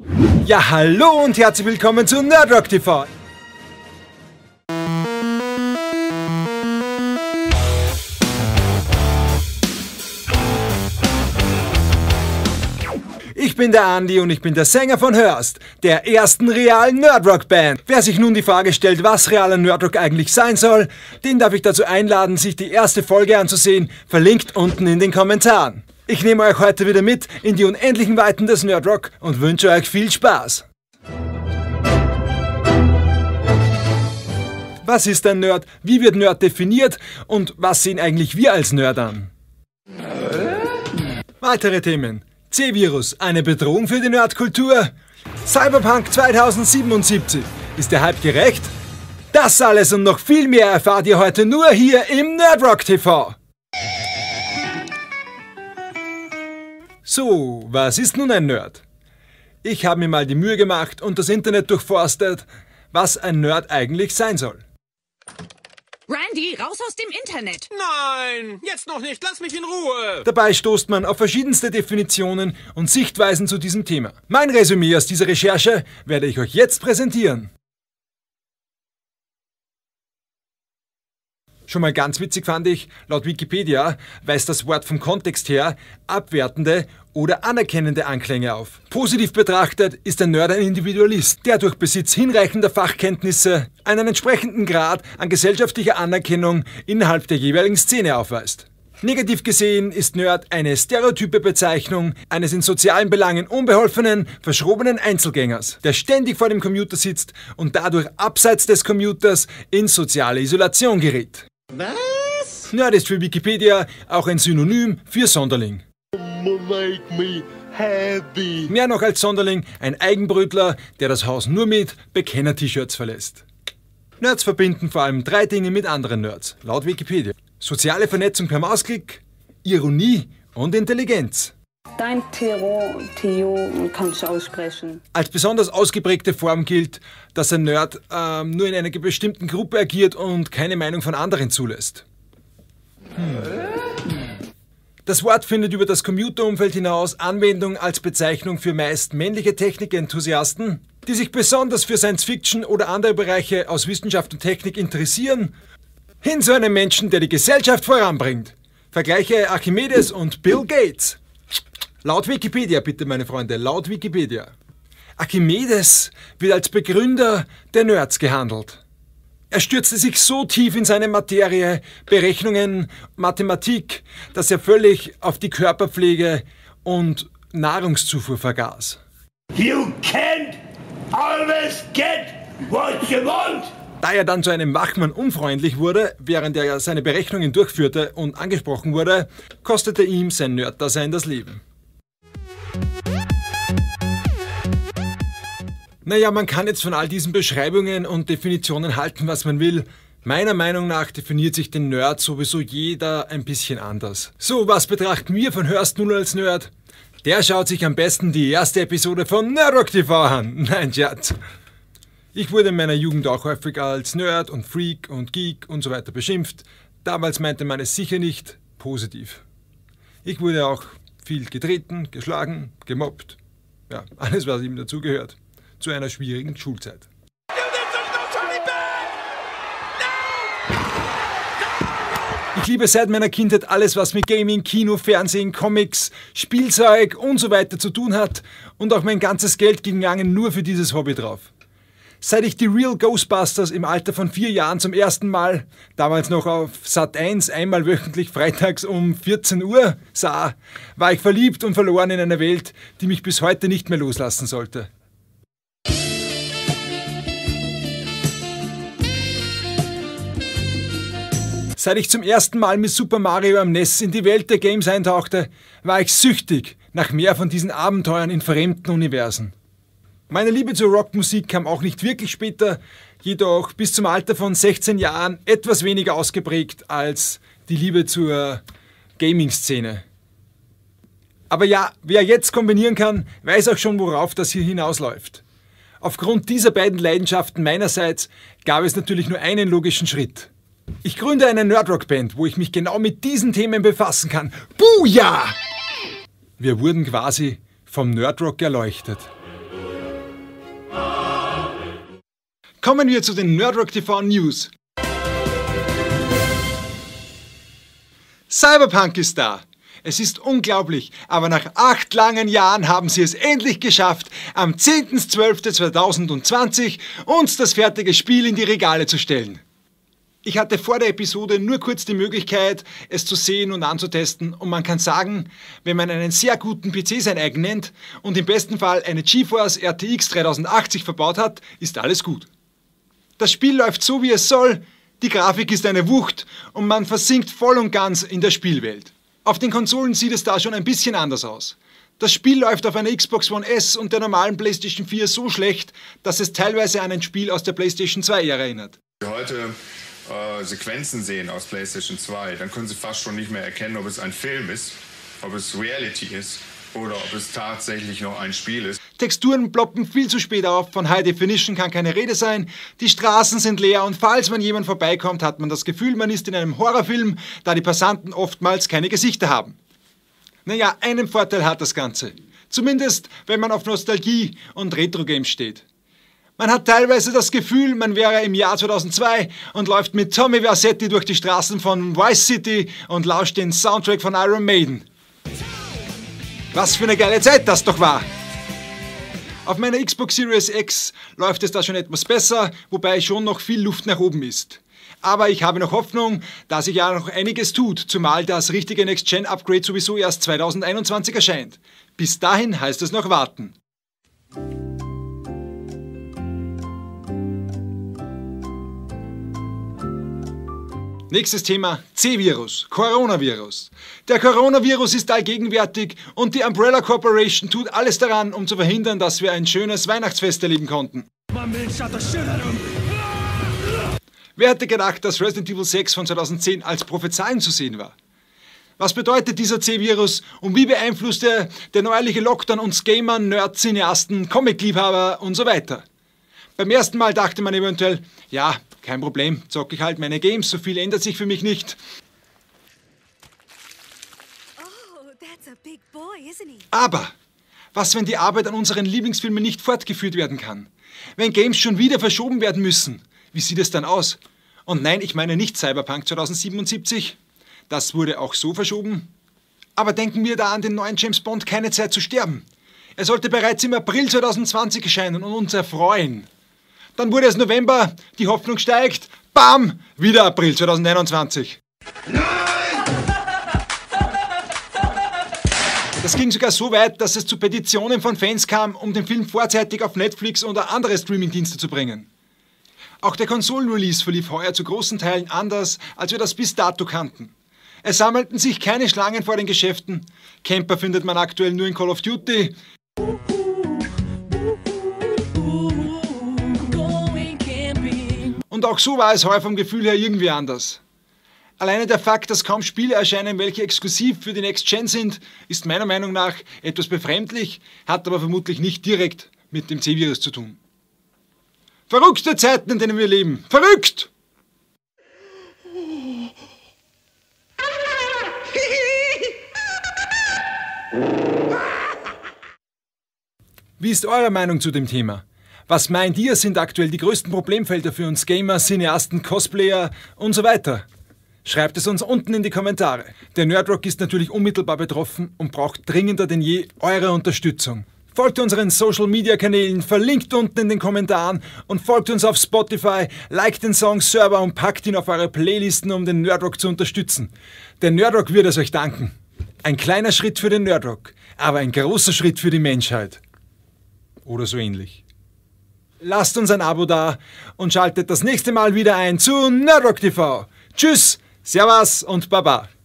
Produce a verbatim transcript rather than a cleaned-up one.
Ja, hallo und herzlich willkommen zu Nerdrock T V. Ich bin der Andi und ich bin der Sänger von Hörst, der ersten realen Nerdrock-Band. Wer sich nun die Frage stellt, was realer Nerdrock eigentlich sein soll, den darf ich dazu einladen, sich die erste Folge anzusehen, verlinkt unten in den Kommentaren. Ich nehme euch heute wieder mit in die unendlichen Weiten des Nerdrock und wünsche euch viel Spaß. Was ist ein Nerd? Wie wird Nerd definiert? Und was sehen eigentlich wir als Nerd an? Weitere Themen. C-Virus, eine Bedrohung für die Nerdkultur? Cyberpunk zweitausendsiebenundsiebzig, ist der Hype gerecht? Das alles und noch viel mehr erfahrt ihr heute nur hier im Nerdrock T V. So, was ist nun ein Nerd? Ich habe mir mal die Mühe gemacht und das Internet durchforstet, was ein Nerd eigentlich sein soll. Randy, raus aus dem Internet! Nein, jetzt noch nicht, lass mich in Ruhe! Dabei stoßt man auf verschiedenste Definitionen und Sichtweisen zu diesem Thema. Mein Resümee aus dieser Recherche werde ich euch jetzt präsentieren. Schon mal ganz witzig fand ich, laut Wikipedia weist das Wort vom Kontext her abwertende oder anerkennende Anklänge auf. Positiv betrachtet ist ein Nerd ein Individualist, der durch Besitz hinreichender Fachkenntnisse einen entsprechenden Grad an gesellschaftlicher Anerkennung innerhalb der jeweiligen Szene aufweist. Negativ gesehen ist Nerd eine stereotype Bezeichnung eines in sozialen Belangen unbeholfenen, verschrobenen Einzelgängers, der ständig vor dem Computer sitzt und dadurch abseits des Computers in soziale Isolation gerät. Was? Nerd ist für Wikipedia auch ein Synonym für Sonderling. Make me happy. Mehr noch als Sonderling, ein Eigenbrötler, der das Haus nur mit Bekenner-T-Shirts verlässt. Nerds verbinden vor allem drei Dinge mit anderen Nerds, laut Wikipedia. Soziale Vernetzung per Mausklick, Ironie und Intelligenz. Dein Theo, Theo kannst du aussprechen. Als besonders ausgeprägte Form gilt, dass ein Nerd ähm, nur in einer bestimmten Gruppe agiert und keine Meinung von anderen zulässt. Hm. Das Wort findet über das Computerumfeld hinaus Anwendung als Bezeichnung für meist männliche Technikenthusiasten, die sich besonders für Science-Fiction oder andere Bereiche aus Wissenschaft und Technik interessieren, hin zu einem Menschen, der die Gesellschaft voranbringt. Vergleiche Archimedes und Bill Gates. Laut Wikipedia, bitte meine Freunde, laut Wikipedia. Archimedes wird als Begründer der Nerds gehandelt. Er stürzte sich so tief in seine Materie, Berechnungen, Mathematik, dass er völlig auf die Körperpflege und Nahrungszufuhr vergaß. You can't always get what you want. Da er dann zu einem Wachmann unfreundlich wurde, während er seine Berechnungen durchführte und angesprochen wurde, kostete ihm sein Nerddasein das Leben. Naja, man kann jetzt von all diesen Beschreibungen und Definitionen halten, was man will. Meiner Meinung nach definiert sich den Nerd sowieso jeder ein bisschen anders. So, was betrachten wir von Hörst nun als Nerd? Der schaut sich am besten die erste Episode von Nerdrock T V an. Nein, Schatz. Ich wurde in meiner Jugend auch häufig als Nerd und Freak und Geek und so weiter beschimpft. Damals meinte man es sicher nicht positiv. Ich wurde auch viel getreten, geschlagen, gemobbt. Ja, alles, was ihm dazugehört. Zu einer schwierigen Schulzeit. Ich liebe seit meiner Kindheit alles, was mit Gaming, Kino, Fernsehen, Comics, Spielzeug und so weiter zu tun hat. Und auch mein ganzes Geld ging lange nur für dieses Hobby drauf. Seit ich die Real Ghostbusters im Alter von vier Jahren zum ersten Mal, damals noch auf Sat eins, einmal wöchentlich freitags um vierzehn Uhr sah, war ich verliebt und verloren in einer Welt, die mich bis heute nicht mehr loslassen sollte. Seit ich zum ersten Mal mit Super Mario am N E S in die Welt der Games eintauchte, war ich süchtig nach mehr von diesen Abenteuern in fremden Universen. Meine Liebe zur Rockmusik kam auch nicht wirklich später, jedoch bis zum Alter von sechzehn Jahren etwas weniger ausgeprägt als die Liebe zur Gaming-Szene. Aber ja, wer jetzt kombinieren kann, weiß auch schon, worauf das hier hinausläuft. Aufgrund dieser beiden Leidenschaften meinerseits gab es natürlich nur einen logischen Schritt. Ich gründe eine Nerdrock-Band, wo ich mich genau mit diesen Themen befassen kann. Buja! Wir wurden quasi vom Nerdrock erleuchtet. Kommen wir zu den Nerdrock T V News. Cyberpunk ist da. Es ist unglaublich, aber nach acht langen Jahren haben sie es endlich geschafft, am zehnten zwölften zweitausendzwanzig uns das fertige Spiel in die Regale zu stellen. Ich hatte vor der Episode nur kurz die Möglichkeit, es zu sehen und anzutesten, und man kann sagen, wenn man einen sehr guten P C sein eigen nennt und im besten Fall eine GeForce R T X dreitausendachtzig verbaut hat, ist alles gut. Das Spiel läuft so, wie es soll, die Grafik ist eine Wucht und man versinkt voll und ganz in der Spielwelt. Auf den Konsolen sieht es da schon ein bisschen anders aus. Das Spiel läuft auf einer Xbox One S und der normalen PlayStation vier so schlecht, dass es teilweise an ein Spiel aus der PlayStation zwei-Ära erinnert. Heute äh, Sequenzen sehen aus PlayStation zwei, dann können Sie fast schon nicht mehr erkennen, ob es ein Film ist, ob es Reality ist oder ob es tatsächlich noch ein Spiel ist. Texturen ploppen viel zu spät auf, von High Definition kann keine Rede sein, die Straßen sind leer und falls man jemand vorbeikommt, hat man das Gefühl, man ist in einem Horrorfilm, da die Passanten oftmals keine Gesichter haben. Naja, einen Vorteil hat das Ganze. Zumindest, wenn man auf Nostalgie und Retro-Games steht. Man hat teilweise das Gefühl, man wäre im Jahr zweitausendzwei und läuft mit Tommy Vercetti durch die Straßen von Vice City und lauscht den Soundtrack von Iron Maiden. Was für eine geile Zeit das doch war! Auf meiner Xbox Series X läuft es da schon etwas besser, wobei schon noch viel Luft nach oben ist. Aber ich habe noch Hoffnung, da sich ja noch einiges tut, zumal das richtige Next-Gen-Upgrade sowieso erst zweitausendeinundzwanzig erscheint. Bis dahin heißt es noch warten. Nächstes Thema, C-Virus, Coronavirus. Der Coronavirus ist allgegenwärtig und die Umbrella Corporation tut alles daran, um zu verhindern, dass wir ein schönes Weihnachtsfest erleben konnten. Wer hätte gedacht, dass Resident Evil sechs von zweitausendzehn als Prophezeiung zu sehen war? Was bedeutet dieser C-Virus und wie beeinflusst er der neuerliche Lockdown uns Gamer, Nerds, Cineasten, Comic-Liebhaber und so weiter? Beim ersten Mal dachte man eventuell, ja, kein Problem, zocke ich halt meine Games, so viel ändert sich für mich nicht. Aber, was, wenn die Arbeit an unseren Lieblingsfilmen nicht fortgeführt werden kann? Wenn Games schon wieder verschoben werden müssen, wie sieht es dann aus? Und nein, ich meine nicht Cyberpunk zweitausendsiebenundsiebzig. Das wurde auch so verschoben. Aber denken wir da an den neuen James Bond Keine Zeit zu sterben. Er sollte bereits im April zweitausendzwanzig erscheinen und uns erfreuen. Dann wurde es November, die Hoffnung steigt, bam, wieder April zweitausendeinundzwanzig. Nein! Das ging sogar so weit, dass es zu Petitionen von Fans kam, um den Film vorzeitig auf Netflix oder andere Streamingdienste zu bringen. Auch der Konsolenrelease verlief heuer zu großen Teilen anders, als wir das bis dato kannten. Es sammelten sich keine Schlangen vor den Geschäften, Camper findet man aktuell nur in Call of Duty. Und auch so war es heuer vom Gefühl her irgendwie anders. Alleine der Fakt, dass kaum Spiele erscheinen, welche exklusiv für die Next Gen sind, ist meiner Meinung nach etwas befremdlich, hat aber vermutlich nicht direkt mit dem C-Virus zu tun. Verrückte Zeiten, in denen wir leben. Verrückt! Wie ist eure Meinung zu dem Thema? Was meint ihr, sind aktuell die größten Problemfelder für uns Gamer, Cineasten, Cosplayer und so weiter? Schreibt es uns unten in die Kommentare. Der Nerdrock ist natürlich unmittelbar betroffen und braucht dringender denn je eure Unterstützung. Folgt unseren Social Media Kanälen, verlinkt unten in den Kommentaren und folgt uns auf Spotify, liked den Song Server und packt ihn auf eure Playlisten, um den Nerdrock zu unterstützen. Der Nerdrock wird es euch danken. Ein kleiner Schritt für den Nerdrock, aber ein großer Schritt für die Menschheit. Oder so ähnlich. Lasst uns ein Abo da und schaltet das nächste Mal wieder ein zu Nerdrock T V. Tschüss, Servus und Baba.